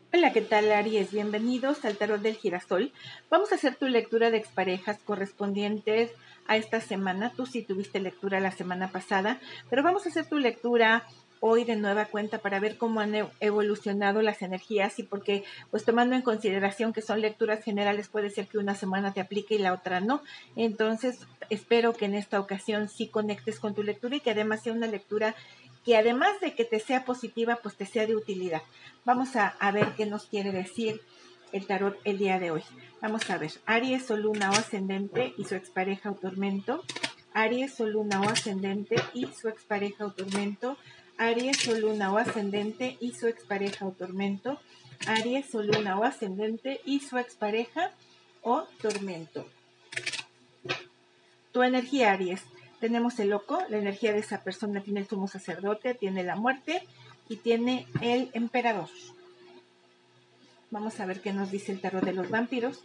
Hola, ¿qué tal, Aries? Bienvenidos al Tarot del Girasol. Vamos a hacer tu lectura de exparejas correspondientes a esta semana. Tú sí tuviste lectura la semana pasada, pero vamos a hacer tu lectura hoy de nueva cuenta para ver cómo han evolucionado las energías y porque, pues tomando en consideración que son lecturas generales, puede ser que una semana te aplique y la otra no. Entonces, espero que en esta ocasión sí conectes con tu lectura y que además sea una lectura que además de que te sea positiva, pues te sea de utilidad. Vamos a ver qué nos quiere decir el tarot el día de hoy. Vamos a ver, Aries, Sol, Luna o Ascendente y su expareja o tormento. Aries, Sol, Luna o Ascendente y su expareja o tormento. Aries, Sol, Luna o Ascendente y su expareja o tormento. Aries, Sol, Luna o Ascendente y su expareja o tormento. Tu energía, Aries. Tenemos el loco, la energía de esa persona tiene el sumo sacerdote, tiene la muerte y tiene el emperador. Vamos a ver qué nos dice el tarot de los vampiros.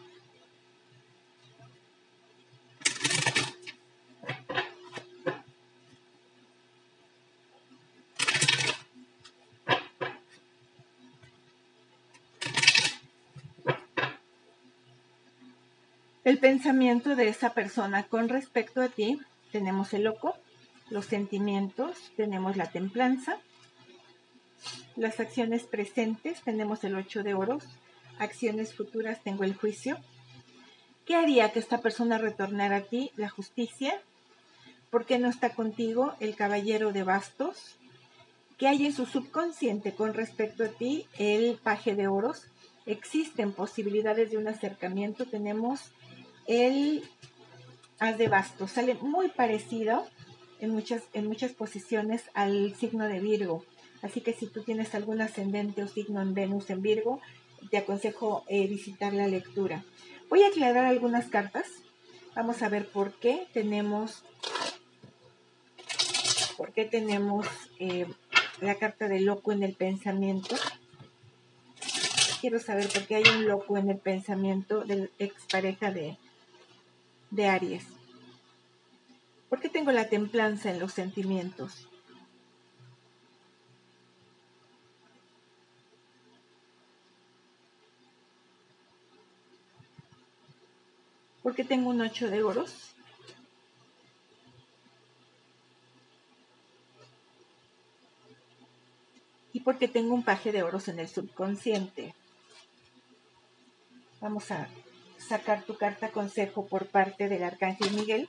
El pensamiento de esa persona con respecto a ti, tenemos el loco, los sentimientos, tenemos la templanza, las acciones presentes, tenemos el 8 de oros, acciones futuras, tengo el juicio. ¿Qué haría que esta persona retornara a ti? La justicia. ¿Por qué no está contigo? El caballero de bastos. ¿Qué hay en su subconsciente con respecto a ti? El paje de oros. Existen posibilidades de un acercamiento. Tenemos el as de bastos. Sale muy parecido en muchas posiciones al signo de Virgo. Así que si tú tienes algún ascendente o signo en Venus en Virgo, te aconsejo visitar la lectura. Voy a aclarar algunas cartas. Vamos a ver por qué tenemos la carta de loco en el pensamiento. Quiero saber por qué hay un loco en el pensamiento de expareja de Aries. ¿Por qué tengo la templanza en los sentimientos? ¿Por qué tengo un 8 de oros? ¿Y por qué tengo un paje de oros en el subconsciente? Vamos a sacar tu carta consejo por parte del Arcángel Miguel.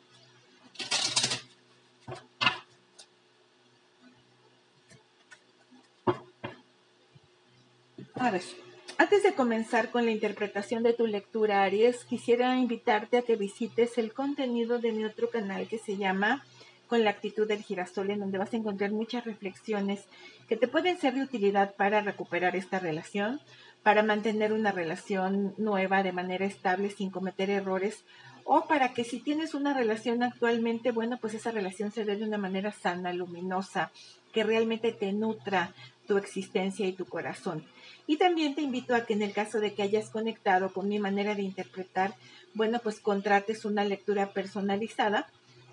A ver, antes de comenzar con la interpretación de tu lectura, Aries, quisiera invitarte a que visites el contenido de mi otro canal que se llama Con la actitud del girasol, en donde vas a encontrar muchas reflexiones que te pueden ser de utilidad para recuperar esta relación, para mantener una relación nueva de manera estable sin cometer errores, o para que si tienes una relación actualmente, bueno, pues esa relación se dé de una manera sana, luminosa, que realmente te nutra tu existencia y tu corazón. Y también te invito a que en el caso de que hayas conectado con mi manera de interpretar, bueno, pues contrates una lectura personalizada.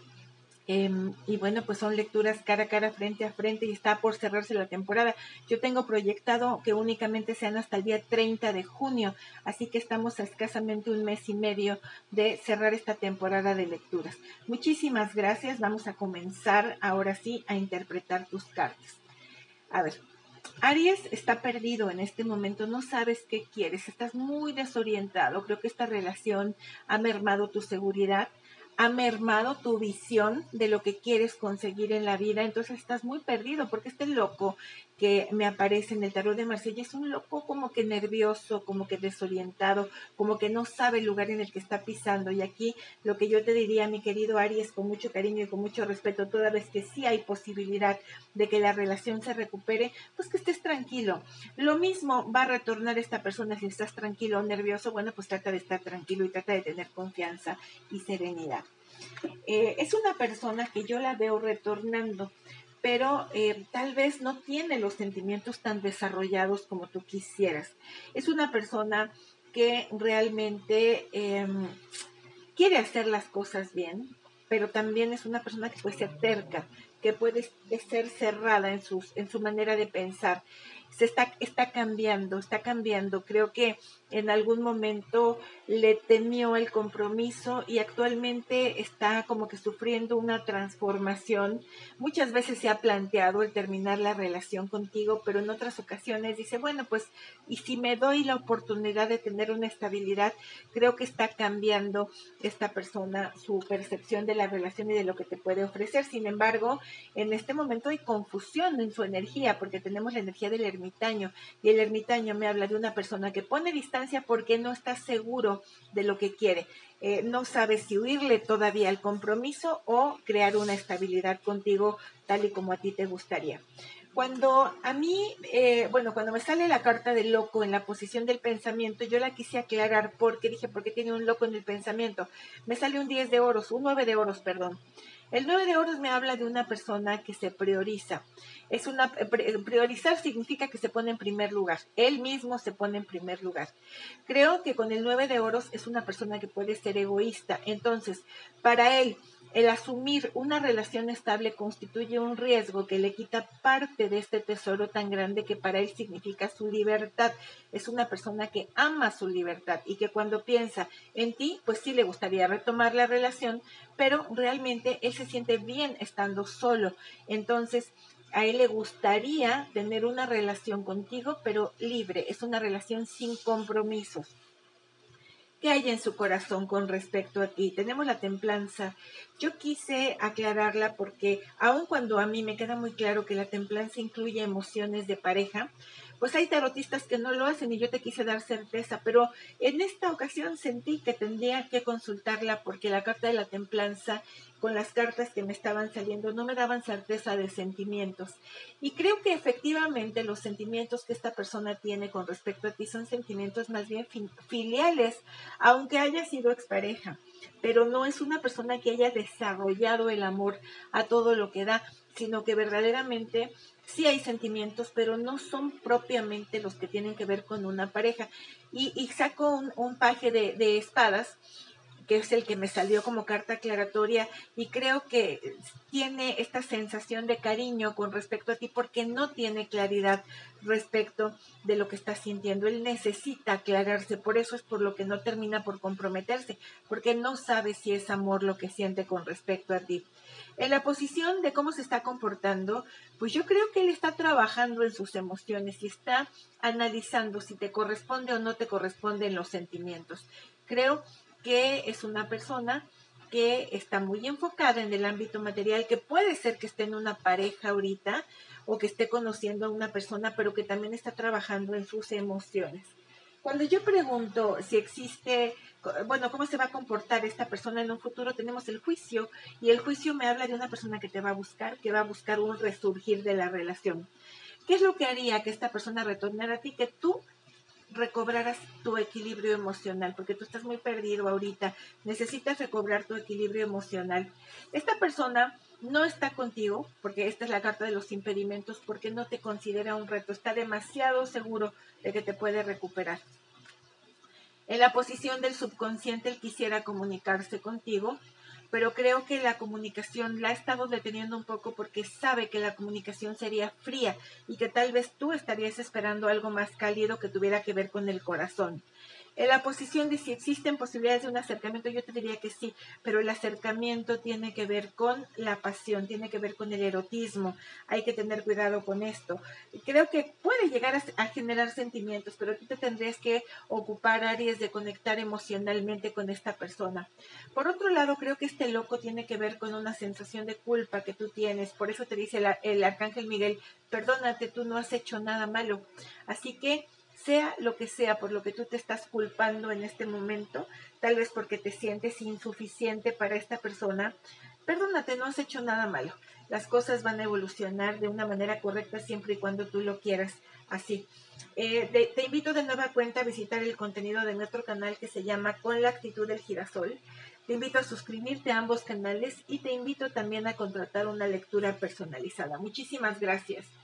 Y bueno, pues son lecturas cara a cara, frente a frente, y está por cerrarse la temporada. Yo tengo proyectado que únicamente sean hasta el día 30 de junio, así que estamos a escasamente un mes y medio de cerrar esta temporada de lecturas. Muchísimas gracias. Vamos a comenzar ahora sí a interpretar tus cartas. A ver, Aries está perdido en este momento, no sabes qué quieres, estás muy desorientado. Creo que esta relación ha mermado tu seguridad, ha mermado tu visión de lo que quieres conseguir en la vida, entonces estás muy perdido porque este loco que me aparece en el tarot de Marsella es un loco como que nervioso, como que desorientado, como que no sabe el lugar en el que está pisando. Y aquí lo que yo te diría, mi querido Aries, con mucho cariño y con mucho respeto, toda vez que sí hay posibilidad de que la relación se recupere, pues que estés tranquilo. Lo mismo va a retornar esta persona si estás tranquilo o nervioso, bueno, pues trata de estar tranquilo y trata de tener confianza y serenidad. Es una persona que yo la veo retornando, pero tal vez no tiene los sentimientos tan desarrollados como tú quisieras. Es una persona que realmente quiere hacer las cosas bien, pero también es una persona que puede ser terca, que puede ser cerrada en su manera de pensar. está cambiando. Creo que en algún momento le temió el compromiso y actualmente está como que sufriendo una transformación. Muchas veces se ha planteado el terminar la relación contigo, pero en otras ocasiones dice, bueno, pues, y si me doy la oportunidad de tener una estabilidad, creo que está cambiando esta persona su percepción de la relación y de lo que te puede ofrecer. Sin embargo, en este momento hay confusión en su energía, porque tenemos la energía del ermitaño, y el ermitaño me habla de una persona que pone distancia porque no está seguro de lo que quiere. No sabe si huirle todavía al compromiso o crear una estabilidad contigo tal y como a ti te gustaría. Cuando a mí, cuando me sale la carta del loco en la posición del pensamiento, yo la quise aclarar porque dije, ¿por qué tiene un loco en el pensamiento? Me sale un 10 de oros, un 9 de oros, perdón. El 9 de oros me habla de una persona que se prioriza. Priorizar significa que se pone en primer lugar. Él mismo se pone en primer lugar. Creo que con el 9 de oros es una persona que puede ser egoísta. Entonces, para él, el asumir una relación estable constituye un riesgo que le quita parte de este tesoro tan grande que para él significa su libertad. Es una persona que ama su libertad y que cuando piensa en ti, pues sí le gustaría retomar la relación, pero realmente él se siente bien estando solo. Entonces, a él le gustaría tener una relación contigo, pero libre. Es una relación sin compromisos. ¿Qué hay en su corazón con respecto a ti? Tenemos la templanza. Yo quise aclararla porque aun cuando a mí me queda muy claro que la templanza incluye emociones de pareja, pues hay tarotistas que no lo hacen y yo te quise dar certeza, pero en esta ocasión sentí que tendría que consultarla porque la carta de la templanza con las cartas que me estaban saliendo no me daban certeza de sentimientos. Y creo que efectivamente los sentimientos que esta persona tiene con respecto a ti son sentimientos más bien filiales, aunque haya sido expareja, pero no es una persona que haya desarrollado el amor a todo lo que da, sino que verdaderamente sí hay sentimientos, pero no son propiamente los que tienen que ver con una pareja. Y saco un paje de espadas, que es el que me salió como carta aclaratoria, y creo que tiene esta sensación de cariño con respecto a ti porque no tiene claridad respecto de lo que está sintiendo. Él necesita aclararse, por eso es por lo que no termina por comprometerse, porque no sabe si es amor lo que siente con respecto a ti. En la posición de cómo se está comportando, pues yo creo que él está trabajando en sus emociones y está analizando si te corresponde o no te corresponden los sentimientos. Creo que es una persona que está muy enfocada en el ámbito material, que puede ser que esté en una pareja ahorita o que esté conociendo a una persona, pero que también está trabajando en sus emociones. Cuando yo pregunto si existe, cómo se va a comportar esta persona en un futuro, tenemos el juicio, y el juicio me habla de una persona que te va a buscar, que va a buscar un resurgir de la relación. ¿Qué es lo que haría que esta persona retornara a ti? Que tú recobraras tu equilibrio emocional, porque tú estás muy perdido ahorita, necesitas recobrar tu equilibrio emocional. Esta persona no está contigo, porque esta es la carta de los impedimentos, porque no te considera un reto, está demasiado seguro de que te puede recuperar. En la posición del subconsciente, él quisiera comunicarse contigo, pero creo que la comunicación la ha estado deteniendo un poco porque sabe que la comunicación sería fría y que tal vez tú estarías esperando algo más cálido que tuviera que ver con el corazón. En la posición de si existen posibilidades de un acercamiento, yo te diría que sí, pero el acercamiento tiene que ver con la pasión, tiene que ver con el erotismo. Hay que tener cuidado con esto. Creo que puede llegar a generar sentimientos, pero tú te tendrías que ocupar, Aries, de conectar emocionalmente con esta persona. Por otro lado, creo que este loco tiene que ver con una sensación de culpa que tú tienes. Por eso te dice el arcángel Miguel, perdónate, tú no has hecho nada malo. Así que sea lo que sea por lo que tú te estás culpando en este momento, tal vez porque te sientes insuficiente para esta persona, perdónate, no has hecho nada malo. Las cosas van a evolucionar de una manera correcta siempre y cuando tú lo quieras así. Te invito de nueva cuenta a visitar el contenido de nuestro canal que se llama Con la actitud del girasol. Te invito a suscribirte a ambos canales y te invito también a contratar una lectura personalizada. Muchísimas gracias.